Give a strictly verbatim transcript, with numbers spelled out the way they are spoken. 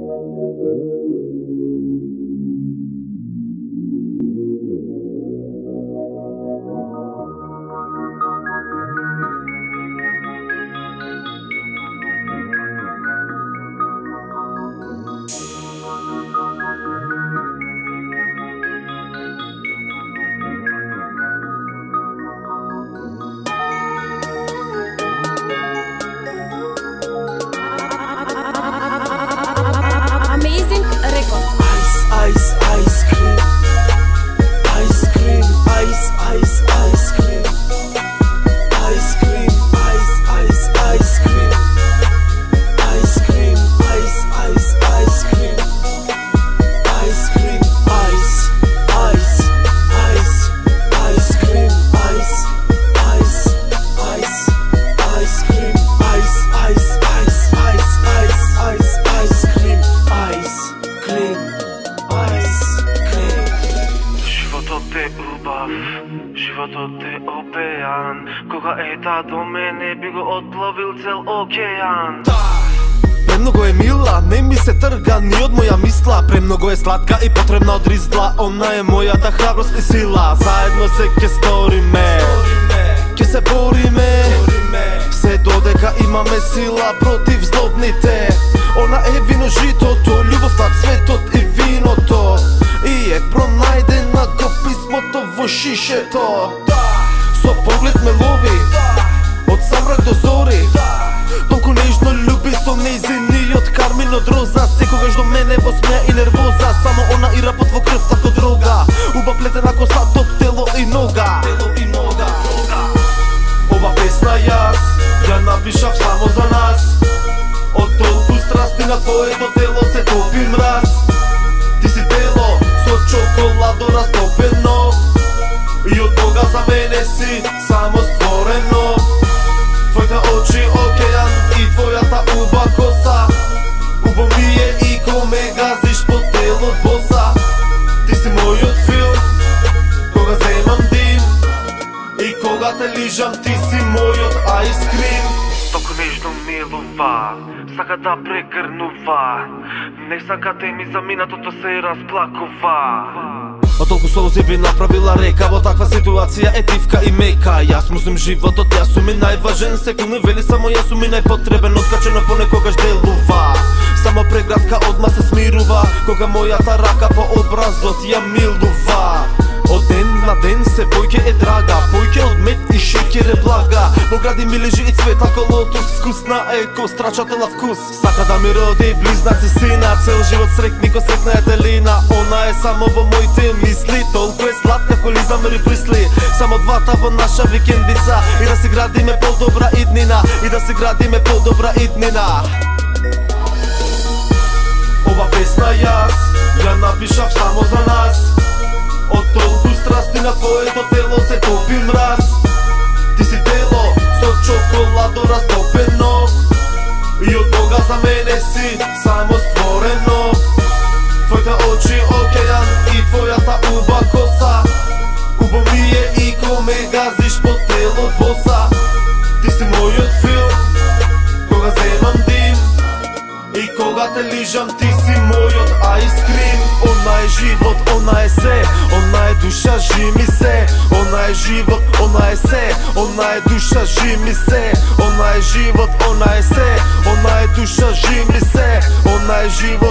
Život je opeán, koga eta do mene bi go odplovil cel okeán. Premnogo je milá, ne mi se trga ni od moja misla. Premnogo je slatka i potrebna od rizla. Ona je moja ta hrabrost i sila. Zajedno se ke storime, ke se borime, sve dodeka imame sila protiv zlobnite. Ona je vino žito to, ljubav tak svetot i vino to. I je pronajdena ko pismo to vo šiše to. So pogled me lovi, od samrak do zori. Толку нежно люби со нејзини од кармин од роза. Секогаш до мене во смеа и нервоза. Само она ира под во крв тако дрога. Уба плетена коса до тело и нога. Ова песна јас ја напишав само за нас. Од толку страсти на твоето тело се топи мраз. Ти си тело со чоколадо растопено. И од Бога за мене си само створено. Твоите очи океан и твојата уба коса. Убо ми е и ко ме газиш по телот боса. Ти си мојот филм, кога земам дим. И кога те лижам, ти си мојот айскрим. Толку нежно милува, сака да прегрнува. Не сака те ми заминатото се расплакува. Од толку солзи би направила река. Во таква ситуација е тивка и мека. Јас мусим животот, јас сум ми најважен. Секунди вели само јас сум ми најпотребен. Откачено понекогаш делува. Само преградка одма се смирува. Кога мојата рака по образот ја милува. Од ден на ден се појќе е драга. Појќе од мед и шеќер е блага. Во гради ми лежи и цвет ако лотус. Вкусна е ко страчатела вкус. Сака да ми роди близнаци сина. Цел живот срекни ко срекна Етелина. Она е само во моите мисли. Толку е сладка коли замери присли. Само двата во наша викендица. И да си градиме подобра иднина. И да си градиме подобра иднина. Ова песна јас ја напишав само за нас. Од толку страсти на твоето тело се топи мраз. Ти си тело со чоколадо растопено. И од Бога за мене си само створено. Твоите очи океан и твојата уба коса. Убо ми е и ко ме газиш по телот боса. Ти си мојот филм, кога земам дим. И кога те лижам, ти си мојот айскрим. Она е живот, она е се, она е душа, жими се. Она е живот, она е се, она е душа, жими се. Она е живот, она е се, она е душа, жими се. Она е живот.